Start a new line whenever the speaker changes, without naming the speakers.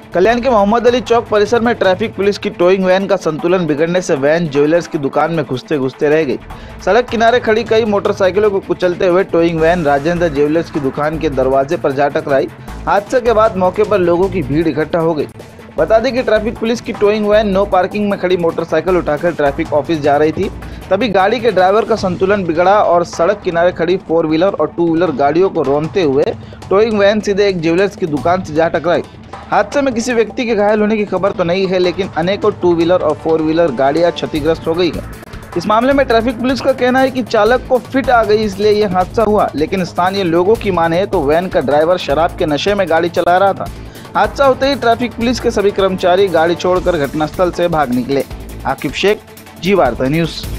कल्याण के मोहम्मद अली चौक परिसर में ट्रैफिक पुलिस की टोइंग वैन का संतुलन बिगड़ने से वैन ज्वेलर्स की दुकान में घुसते घुसते रह गई। सड़क किनारे खड़ी कई मोटरसाइकिलों को कुचलते हुए टोइंग वैन राजेंद्र ज्वेलर्स की दुकान के दरवाजे पर जा टकराई। हादसे के बाद मौके पर लोगों की भीड़ इकट्ठा हो गई। बता दें कि ट्रैफिक पुलिस की टोइंग वैन नो पार्किंग में खड़ी मोटरसाइकिल उठाकर ट्रैफिक ऑफिस जा रही थी। तभी गाड़ी के ड्राइवर का संतुलन बिगड़ा और सड़क किनारे खड़ी 4 व्हीलर और 2 व्हीलर गाड़ियों को रौंदते हुए टोइंग वैन सीधे एक ज्वेलर्स की दुकान से जा टकराई। हादसे में किसी व्यक्ति के घायल होने की खबर तो नहीं है, लेकिन अनेकों 2 व्हीलर और 4 व्हीलर गाड़ियां क्षतिग्रस्त हो गई हैं। इस मामले में ट्रैफिक पुलिस का कहना है कि चालक को फिट आ गई इसलिए यह हादसा हुआ, लेकिन स्थानीय लोगों की माने तो वैन का ड्राइवर शराब के नशे में गाड़ी चला रहा था। हादसा होते ही ट्रैफिक पुलिस के सभी कर्मचारी गाड़ी छोड़कर घटनास्थल से भाग निकले। आकिब शेख, जी वार्ता न्यूज़।